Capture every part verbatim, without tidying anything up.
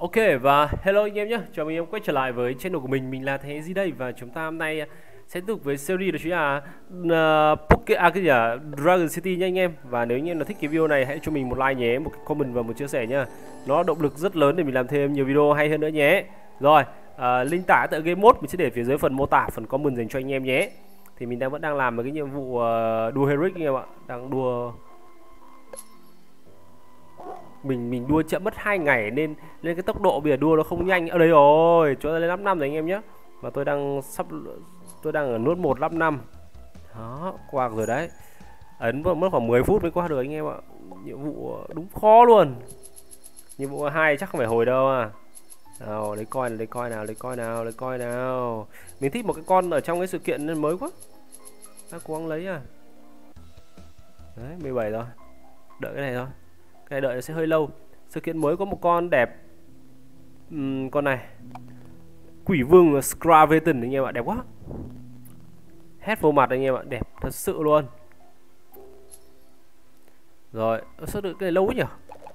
Ok và hello anh em nhé, chào mừng anh em quay trở lại với channel của mình, mình là Thế Gì đây và chúng ta hôm nay sẽ tiếp tục với series đó chính là uh, Poké à cái gì à Dragon City nha anh em. Và nếu anh em là thích cái video này hãy cho mình một like nhé, một comment và một chia sẻ nhá. Nó là động lực rất lớn để mình làm thêm nhiều video hay hơn nữa nhé. Rồi, uh, link tải tại game mode mình sẽ để phía dưới phần mô tả, phần comment dành cho anh em nhé. Thì mình đang vẫn đang làm một cái nhiệm vụ uh, đua Heric anh em ạ, đang đua mình mình đua chậm mất hai ngày nên lên cái tốc độ bây giờ đua nó không nhanh. Ở đây rồi, chúng ta lên năm năm rồi anh em nhé. Và tôi đang sắp tôi đang ở nốt một năm năm. Đó, qua rồi đấy. Ấn mất khoảng mười phút mới qua được anh em ạ. Nhiệm vụ đúng khó luôn. Nhiệm vụ hai chắc không phải hồi đâu à. Nào, lấy coi nào, lấy coi nào, lấy coi nào, lấy coi nào. Mình thích một cái con ở trong cái sự kiện nên mới quá. Ta cố gắng lấy à. Đấy, mười bảy rồi. Đợi cái này thôi. Cái này đợi nó sẽ hơi lâu. Sự kiện mới có một con đẹp. uhm, Con này Quỷ vương Scraveton anh em ạ, đẹp quá. Hét vô mặt anh em ạ, đẹp thật sự luôn. Rồi, sao được cái này lâu quá nhỉ.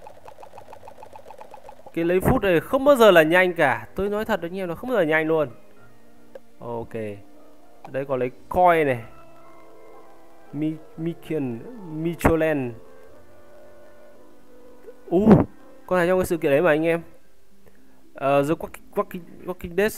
Cái lấy phút này không bao giờ là nhanh cả. Tôi nói thật anh em, nó không bao giờ nhanh luôn. Ok. Đây có lấy coin này. Mi Mikian Micholen. Uh, con này trong cái sự kiện đấy mà anh em. Uh, The Walking, Walking, Walking Dead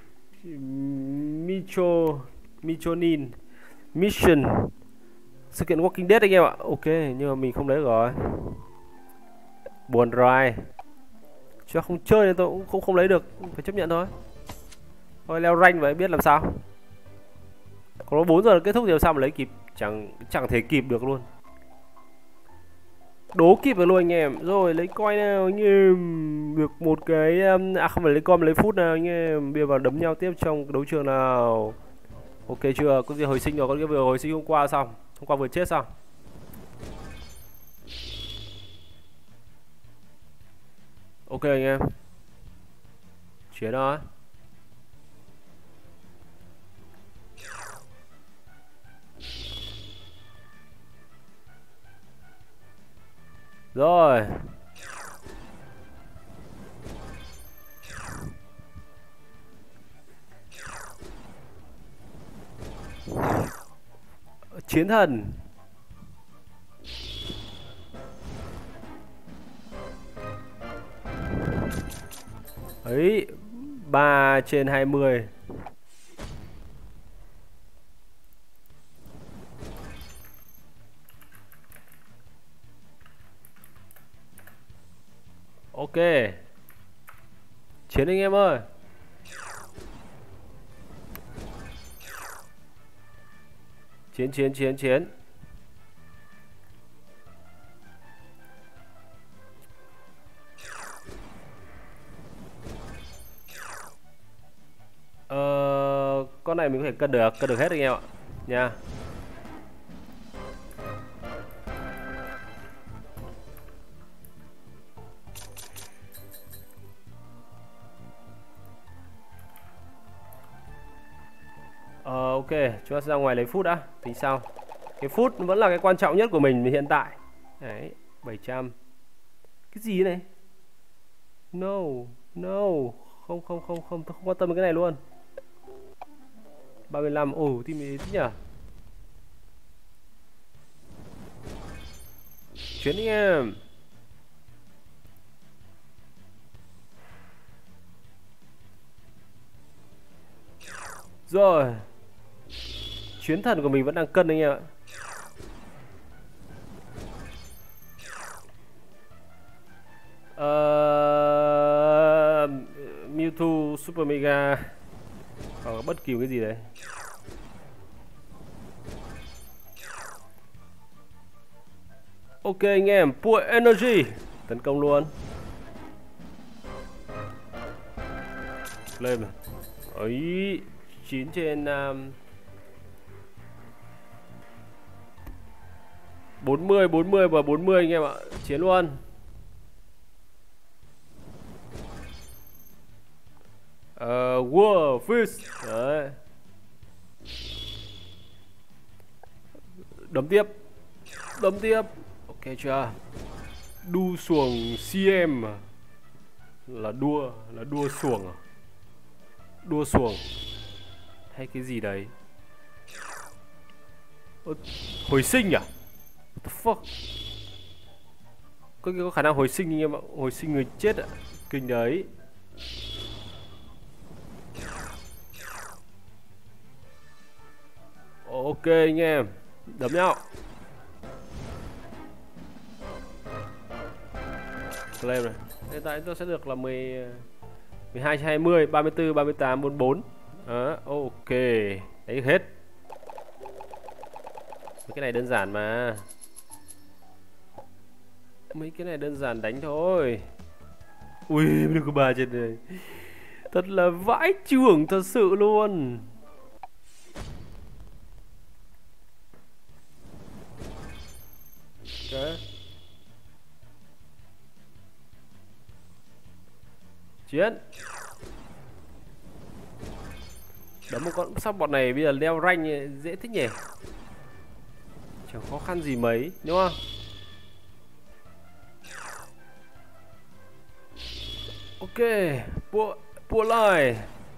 Micho Michonin Mission. Sự kiện Walking Dead anh em ạ. Ok, nhưng mà mình không lấy rồi. Buồn rồi. Chứ không chơi nên tôi cũng không, không lấy được. Phải chấp nhận thôi. Thôi leo rank vậy biết làm sao. Còn nó bốn giờ kết thúc thì làm sao mà lấy kịp. Chẳng chẳng thể kịp được luôn. Đố kịp được luôn anh em. Rồi lấy coin nào anh em. Được một cái. À không phải lấy coin mà lấy phút nào anh em. Bây giờ vào đấm nhau tiếp trong đấu trường nào. Ok chưa? Có gì hồi sinh rồi. Con kia vừa hồi sinh hôm qua xong. Hôm qua vừa chết xong. Ok anh em. Chiến đó. Rồi. Chiến thần. Ấy, ba trên hai mươi. Ok. Chiến anh em ơi. Chiến chiến chiến chiến. Ờ, con này mình có thể cân được, cân được hết anh em ạ. Nha. Ờ, ok, chúng ta sẽ ra ngoài lấy phút đã, tính sau. Cái phút vẫn là cái quan trọng nhất của mình hiện tại. Đấy, bảy trăm. Cái gì này? No, no. Không, không, không, không, tôi không quan tâm đến cái này luôn. ba mươi lăm, ồ, thì mình thích nhỉ. Chuyến anh em. Rồi. Chuyến thần của mình vẫn đang cân anh em ạ. Uh, Mewtwo Super Mega. Hoặc bất kỳ cái gì đấy. Ok anh em, Pure Energy. Tấn công luôn. Lên rồi. Ấy, chín trên um, bốn mươi, bốn mươi và bốn mươi anh em ạ. Chiến luôn. Uh, War Fish. Đấy. Đấm tiếp. Đấm tiếp. Ok chưa? Đu xuồng xê em. Là đua, là đua xuồng à? Đua xuồng hay cái gì đấy? Ơ, hồi sinh à? What the fuck? Có, có khả năng hồi sinh anh em ạ. Hồi sinh người chết ạ. Kinh đấy. Ok anh em, đấm nhau. Claim này. Hiện tại tôi sẽ được là mười, mười hai, hai mươi, ba mươi tư, ba mươi tám, bốn mươi bốn. Đó, ok. Đấy hết. Mấy cái này đơn giản mà. Mấy cái này đơn giản đánh thôi. Ui, được có ba trên đây. Thật là vãi chưởng thật sự luôn. Ok. Chiến. Đấm một con sắp bọn này bây giờ leo rank dễ thích nhỉ. Chẳng khó khăn gì mấy đúng không? Ok, bua bua lời.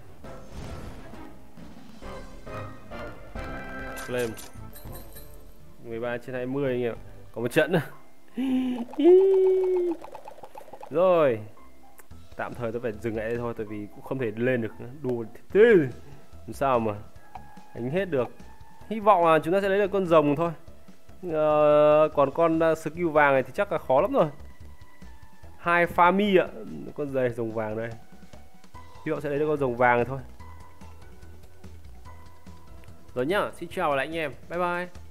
Lên mười ba trên hai mươi anh em. Có một trận nữa. Rồi. Tạm thời tôi phải dừng lại đây thôi, tại vì cũng không thể lên được đùa thế. Làm sao mà đánh hết được. Hy vọng là chúng ta sẽ lấy được con rồng thôi. Ờ, còn con uh, skill vàng này thì chắc là khó lắm rồi. Hai pha mi ạ. Con dày rồng vàng đây. Hy vọng sẽ lấy được con rồng vàng này thôi. Rồi nhá, xin chào lại anh em. Bye bye.